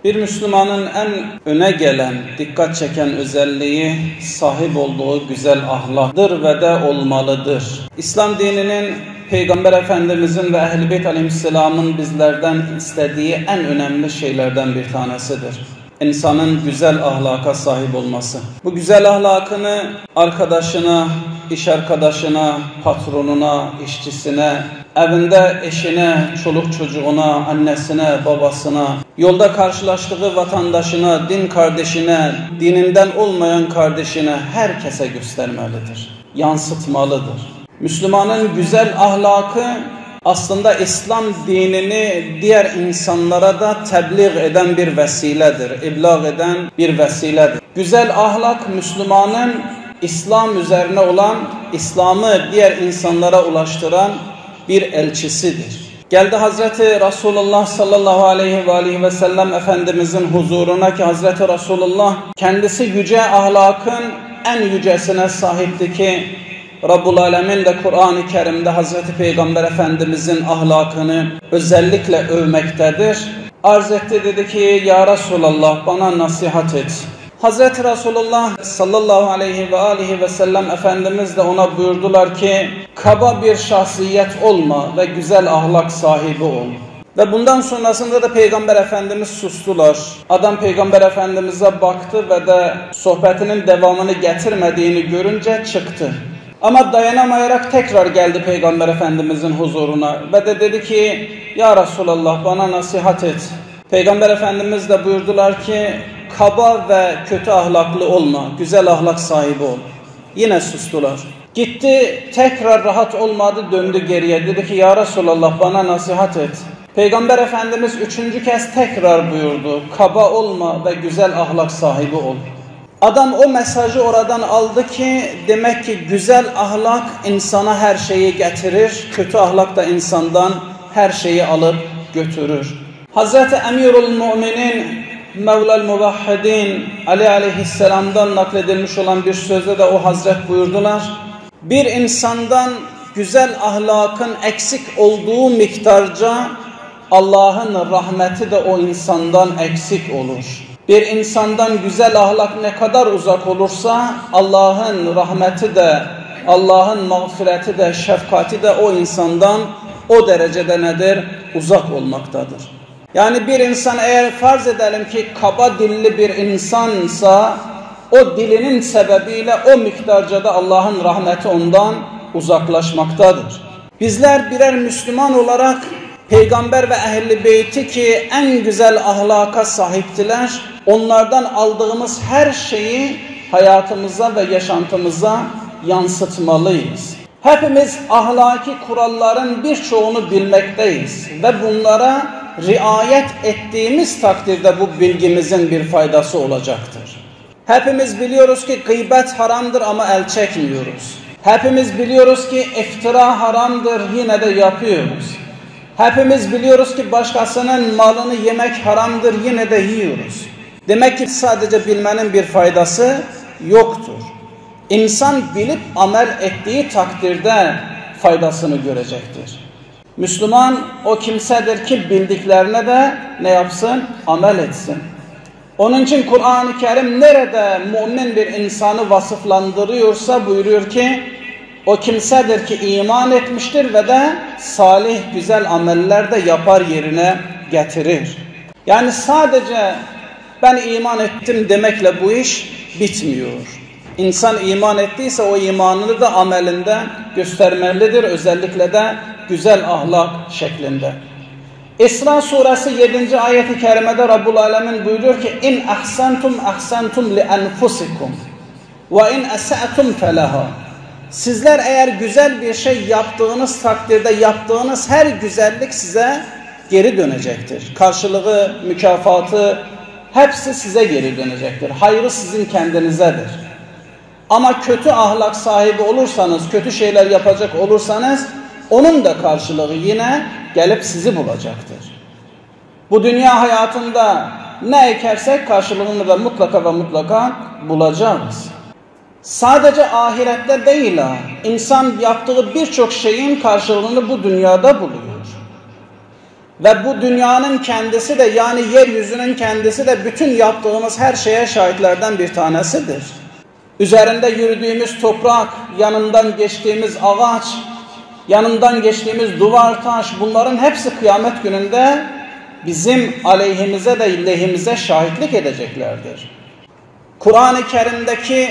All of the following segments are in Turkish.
Bir Müslümanın en öne gelen, dikkat çeken özelliği sahip olduğu güzel ahlaktır ve de olmalıdır. İslam dininin Peygamber Efendimizin ve Ehl-i Beyt Aleyhisselam'ın bizlerden istediği en önemli şeylerden bir tanesidir. İnsanın güzel ahlaka sahip olması. Bu güzel ahlakını arkadaşına, iş arkadaşına, patronuna, işçisine, evinde eşine, çoluk çocuğuna, annesine, babasına, yolda karşılaştığı vatandaşına, din kardeşine, dininden olmayan kardeşine, herkese göstermelidir, yansıtmalıdır. Müslümanın güzel ahlakı aslında İslam dinini diğer insanlara da tebliğ eden bir vesiledir, iblağ eden bir vesiledir. Güzel ahlak Müslümanın İslam üzerine olan, İslam'ı diğer insanlara ulaştıran bir elçisidir. Geldi Hazreti Resulullah sallallahu aleyhi ve sellem Efendimizin huzuruna ki Hazreti Resulullah kendisi yüce ahlakın en yücesine sahipti ki Rabbul Alemin de Kur'an-ı Kerim'de Hazreti Peygamber Efendimizin ahlakını özellikle övmektedir. Arz etti, dedi ki ya Resulallah bana nasihat et. Hazreti Resulullah sallallahu aleyhi ve sellem Efendimiz de ona buyurdular ki kaba bir şahsiyet olma ve güzel ahlak sahibi ol. Ve bundan sonrasında da Peygamber Efendimiz sustular. Adam Peygamber Efendimiz'e baktı ve de sohbetinin devamını getirmediğini görünce çıktı. Ama dayanamayarak tekrar geldi Peygamber Efendimizin huzuruna ve de dedi ki ya Resulallah bana nasihat et. Peygamber Efendimiz de buyurdular ki kaba ve kötü ahlaklı olma, güzel ahlak sahibi ol. Yine sustular. Gitti tekrar rahat olmadı, döndü geriye, dedi ki ya Resulallah bana nasihat et. Peygamber Efendimiz üçüncü kez tekrar buyurdu, kaba olma ve güzel ahlak sahibi ol. Adam o mesajı oradan aldı ki demek ki güzel ahlak insana her şeyi getirir, kötü ahlak da insandan her şeyi alıp götürür. Hazreti Emirul Müminin Mevla'l Muvahhidin Ali aleyhisselam'dan nakledilmiş olan bir sözde de o Hazret buyurdular. Bir insandan güzel ahlakın eksik olduğu miktarca Allah'ın rahmeti de o insandan eksik olur. Bir insandan güzel ahlak ne kadar uzak olursa Allah'ın rahmeti de, Allah'ın mağfireti de, şefkati de o insandan o derecede nedir? Uzak olmaktadır. Yani bir insan eğer farz edelim ki kaba dilli bir insansa o dilinin sebebiyle o miktarca da Allah'ın rahmeti ondan uzaklaşmaktadır. Bizler birer Müslüman olarak Peygamber ve Ehl-i Beyti ki en güzel ahlaka sahiptiler, onlardan aldığımız her şeyi hayatımıza ve yaşantımıza yansıtmalıyız. Hepimiz ahlaki kuralların birçoğunu bilmekteyiz ve bunlara riayet ettiğimiz takdirde bu bilgimizin bir faydası olacaktır. Hepimiz biliyoruz ki gıybet haramdır ama el çekmiyoruz. Hepimiz biliyoruz ki iftira haramdır, yine de yapıyoruz. Hepimiz biliyoruz ki başkasının malını yemek haramdır, yine de yiyoruz. Demek ki sadece bilmenin bir faydası yoktur. İnsan bilip amel ettiği takdirde faydasını görecektir. Müslüman o kimsedir ki bildiklerine de ne yapsın? Amel etsin. Onun için Kur'an-ı Kerim nerede mümin bir insanı vasıflandırıyorsa buyuruyor ki o kimsedir ki iman etmiştir ve de salih güzel ameller de yapar yerine getirir. Yani sadece ben iman ettim demekle bu iş bitmiyor. İnsan iman ettiyse o imanını da amelinde göstermelidir. Özellikle de güzel ahlak şeklinde. İsra suresi 7. ayet-i kerimede Rabbul Alemin buyuruyor ki İn ahsantum li enfusikum ve in esa'tum felaha. Sizler eğer güzel bir şey yaptığınız takdirde yaptığınız her güzellik size geri dönecektir. Karşılığı, mükafatı hepsi size geri dönecektir. Hayrı sizin kendinizedir. Ama kötü ahlak sahibi olursanız, kötü şeyler yapacak olursanız onun da karşılığı yine gelip sizi bulacaktır. Bu dünya hayatında ne ekersek karşılığını da mutlaka ve mutlaka bulacağız. Sadece ahirette değil ha, insan yaptığı birçok şeyin karşılığını bu dünyada buluyor. Ve bu dünyanın kendisi de, yani yeryüzünün kendisi de bütün yaptığımız her şeye şahitlerden bir tanesidir. Üzerinde yürüdüğümüz toprak, yanından geçtiğimiz ağaç, yanından geçtiğimiz duvar, taş, bunların hepsi kıyamet gününde bizim aleyhimize de lehimize şahitlik edeceklerdir. Kur'an-ı Kerim'deki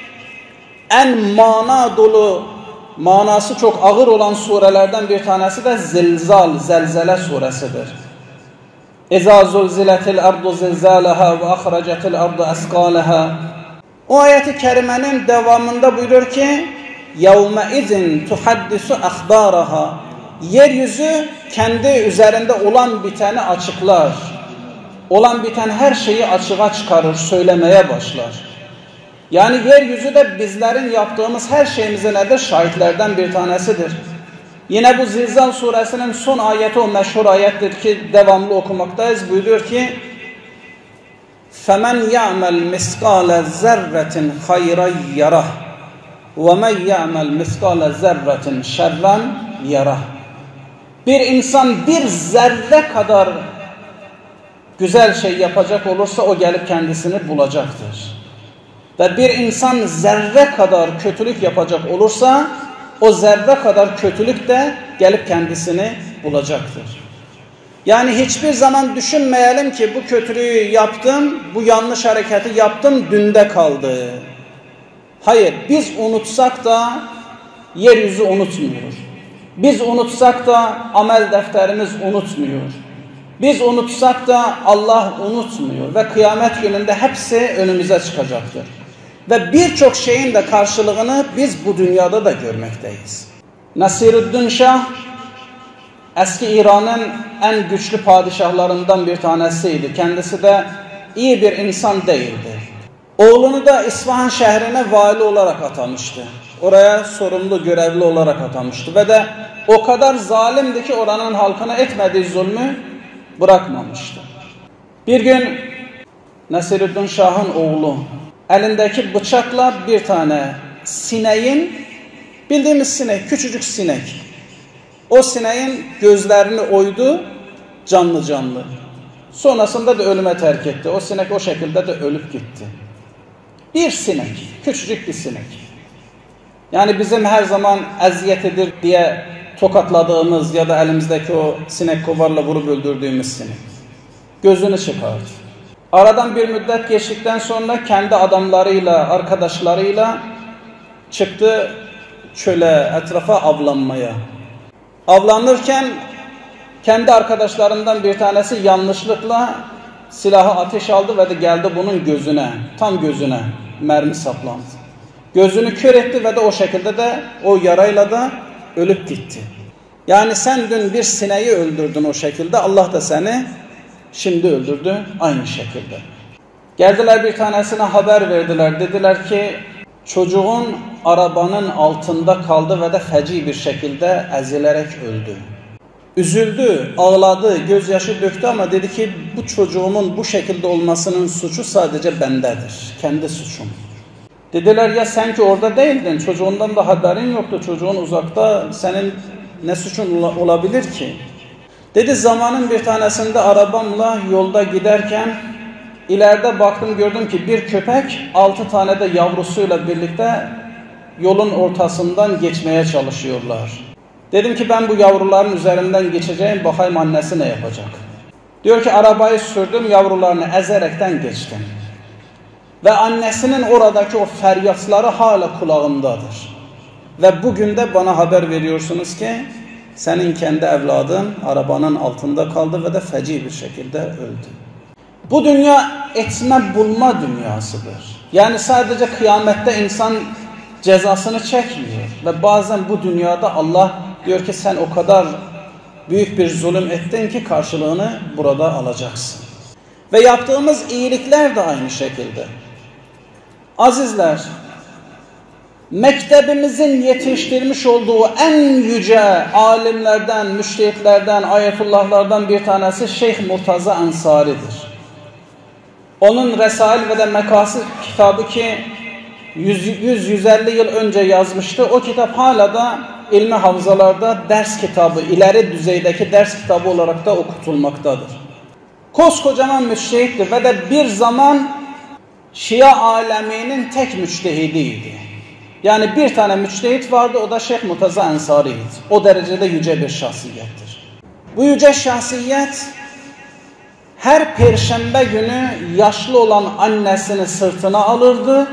en mana dolu, manası çok ağır olan surelerden bir tanesi de Zilzal, Zelzele suresidir. İzâ zulziletil ardu zilzâleha ve ahracetil ardu eskâleha. O ayet-i kerimenin devamında buyurur ki يَوْمَئِذٍ تُحَدِّسُ أَخْبَارَهَا. Yeryüzü kendi üzerinde olan biteni açıklar. Olan biten her şeyi açığa çıkarır, söylemeye başlar. Yani yeryüzü de bizlerin yaptığımız her şeyimize nedir? Şahitlerden bir tanesidir. Yine bu Zilzal suresinin son ayeti o meşhur ayettir ki devamlı okumaktayız. Buyuruyor ki فَمَنْ يَعْمَلْ مِسْقَالَ زَرَّةٍ خَيْرًا يَرَهُ وَمَنْ يَعْمَلْ مِسْقَالَ زَرَّةٍ شَرًّا يَرَهُ. Bir insan bir zerre kadar güzel şey yapacak olursa o gelip kendisini bulacaktır. Ve bir insan zerre kadar kötülük yapacak olursa o zerre kadar kötülük de gelip kendisini bulacaktır. Yani hiçbir zaman düşünmeyelim ki bu kötülüğü yaptım, bu yanlış hareketi yaptım, dünde kaldı. Hayır, biz unutsak da yeryüzü unutmuyor. Biz unutsak da amel defterimiz unutmuyor. Biz unutsak da Allah unutmuyor ve kıyamet gününde hepsi önümüze çıkacaktır. Ve birçok şeyin de karşılığını biz bu dünyada da görmekteyiz. Nasiruddin Şah eski İran'ın en güçlü padişahlarından bir tanesiydi. Kendisi de iyi bir insan değildi. Oğlunu da İsfahan şehrine vali olarak atamıştı. Oraya sorumlu, görevli olarak atamıştı. Ve de o kadar zalimdi ki oranın halkına etmediği zulmü bırakmamıştı. Bir gün Nasiruddin Şah'ın oğlu elindeki bıçakla bir tane sineğin, bildiğimiz sinek, küçücük sinek, o sineğin gözlerini oydu canlı canlı. Sonrasında da ölüme terk etti. O sinek o şekilde de ölüp gitti. Bir sinek, küçücük bir sinek. Yani bizim her zaman eziyetidir diye tokatladığımız ya da elimizdeki o sinek kovarla vurup öldürdüğümüz sinek. Gözünü çıkardı. Aradan bir müddet geçtikten sonra kendi adamlarıyla, arkadaşlarıyla çıktı çöle, etrafa avlanmaya. Avlanırken kendi arkadaşlarından bir tanesi yanlışlıkla silahı ateş aldı ve de geldi bunun gözüne, tam gözüne mermi saplandı. Gözünü kör etti ve de o şekilde de o yarayla da ölüp gitti. Yani sen dün bir sineği öldürdün o şekilde, Allah da seni şimdi öldürdü aynı şekilde. Geldiler bir tanesine haber verdiler. Dediler ki çocuğun arabanın altında kaldı ve de feci bir şekilde ezilerek öldü. Üzüldü, ağladı, gözyaşı döktü ama dedi ki bu çocuğumun bu şekilde olmasının suçu sadece bendedir. Kendi suçum. Dediler ya sen ki orada değildin, çocuğundan da haberin yoktu, çocuğun uzakta, senin ne suçun olabilir ki? Dedi zamanın bir tanesinde arabamla yolda giderken ileride baktım gördüm ki bir köpek 6 tane de yavrusuyla birlikte yolun ortasından geçmeye çalışıyorlar. Dedim ki ben bu yavruların üzerinden geçeceğim, bakayım annesi ne yapacak. Diyor ki arabayı sürdüm, yavrularını ezerekten geçtim. Ve annesinin oradaki o feryatları hala kulağımdadır. Ve bugün de bana haber veriyorsunuz ki senin kendi evladın arabanın altında kaldı ve de feci bir şekilde öldü. Bu dünya etme bulma dünyasıdır. Yani sadece kıyamette insan cezasını çekmiyor. Ve bazen bu dünyada Allah diyor ki sen o kadar büyük bir zulüm ettin ki karşılığını burada alacaksın. Ve yaptığımız iyilikler de aynı şekilde. Azizler, mektebimizin yetiştirmiş olduğu en yüce alimlerden, müştehitlerden, ayetullahlardan bir tanesi Şeyh Murtaza Ensari'dir. Onun Resail ve de Mekasid kitabı ki 100-150 yıl önce yazmıştı. O kitap hala da ilmi havzalarda ders kitabı, ileri düzeydeki ders kitabı olarak da okutulmaktadır. Koskocaman müçtehittir ve de bir zaman Şia aleminin tek müçtehidiydi. Yani bir tane müçtehit vardı, o da Şeyh Murtaza Ensari'ydi. O derecede yüce bir şahsiyettir. Bu yüce şahsiyet her perşembe günü yaşlı olan annesini sırtına alırdı.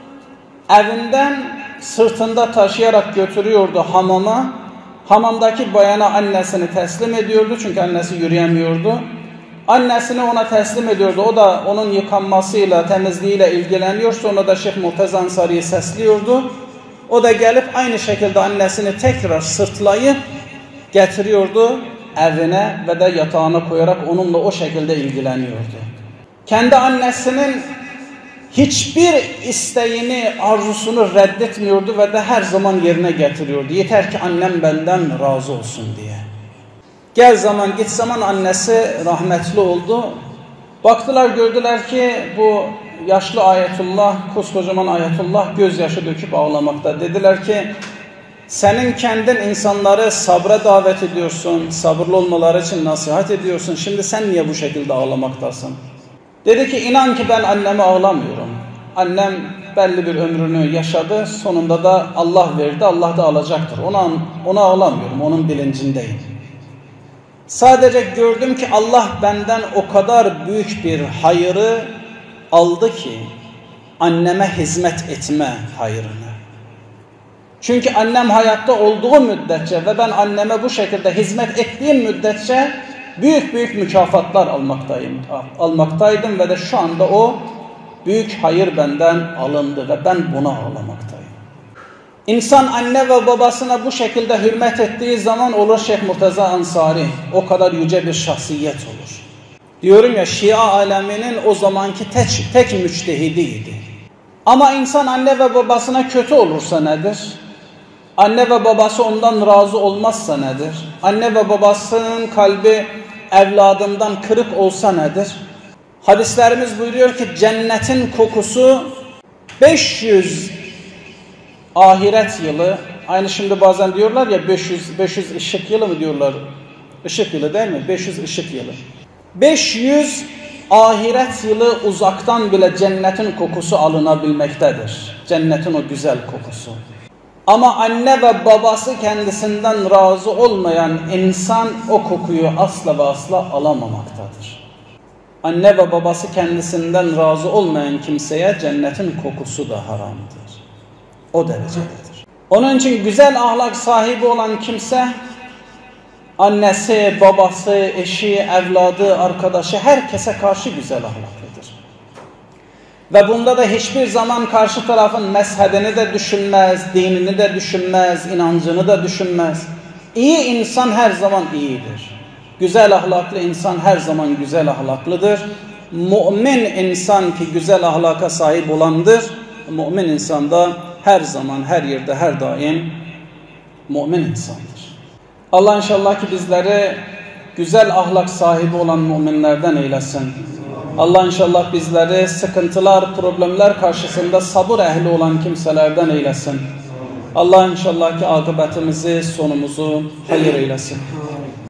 Evinden sırtında taşıyarak götürüyordu hamama. Hamamdaki bayana annesini teslim ediyordu çünkü annesi yürüyemiyordu. Annesini ona teslim ediyordu. O da onun yıkanmasıyla, temizliğiyle ilgileniyor. Sonra da Şeyh Murtaza Ensari'yi sesliyordu. O da gelip aynı şekilde annesini tekrar sırtlayıp getiriyordu evine ve de yatağına koyarak onunla o şekilde ilgileniyordu. Kendi annesinin hiçbir isteğini, arzusunu reddetmiyordu ve de her zaman yerine getiriyordu. Yeter ki annem benden razı olsun diye. Gel zaman git zaman annesi rahmetli oldu. Baktılar gördüler ki bu yaşlı Ayetullah, koskocaman Ayetullah gözyaşı döküp ağlamakta. Dediler ki senin kendin insanları sabra davet ediyorsun, sabırlı olmaları için nasihat ediyorsun. Şimdi sen niye bu şekilde ağlamaktasın? Dedi ki inan ki ben anneme ağlamıyorum. Annem belli bir ömrünü yaşadı. Sonunda da Allah verdi, Allah da alacaktır. Ona ağlamıyorum, onun bilincindeyim. Sadece gördüm ki Allah benden o kadar büyük bir hayırı aldı ki anneme hizmet etme hayrını. Çünkü annem hayatta olduğu müddetçe ve ben anneme bu şekilde hizmet ettiğim müddetçe büyük büyük mükafatlar almaktaydım ve de şu anda o büyük hayır benden alındı ve ben buna ağlamaktayım. İnsan anne ve babasına bu şekilde hürmet ettiği zaman olur Şeyh Murtaza Ensari. O kadar yüce bir şahsiyet olur. Diyorum ya Şia aleminin o zamanki tek müçtehidiydi. Ama insan anne ve babasına kötü olursa nedir? Anne ve babası ondan razı olmazsa nedir? Anne ve babasının kalbi evladından kırık olsa nedir? Hadislerimiz buyuruyor ki cennetin kokusu 500 ahiret yılı, aynı şimdi bazen diyorlar ya 500 ışık yılı mı diyorlar? Işık yılı değil mi? 500 ışık yılı. 500 ahiret yılı uzaktan bile cennetin kokusu alınabilmektedir. Cennetin o güzel kokusu. Ama anne ve babası kendisinden razı olmayan insan o kokuyu asla ve asla alamamaktadır. Anne ve babası kendisinden razı olmayan kimseye cennetin kokusu da haramdır. O derecededir. Onun için güzel ahlak sahibi olan kimse annesi, babası, eşi, evladı, arkadaşı herkese karşı güzel ahlaklıdır. Ve bunda da hiçbir zaman karşı tarafın mezhebini de düşünmez, dinini de düşünmez, inancını da düşünmez. İyi insan her zaman iyidir. Güzel ahlaklı insan her zaman güzel ahlaklıdır. Mümin insan ki güzel ahlaka sahip olandır. Mümin insan da her zaman, her yerde, her daim mümin insandır. Allah inşallah ki bizleri güzel ahlak sahibi olan müminlerden eylesin. Allah inşallah bizleri sıkıntılar, problemler karşısında sabır ehli olan kimselerden eylesin. Allah inşallah ki akıbetimizi, sonumuzu hayır eylesin.